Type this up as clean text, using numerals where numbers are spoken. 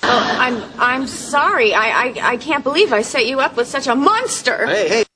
I'm sorry. I can't believe I set you up with such a monster. Hey.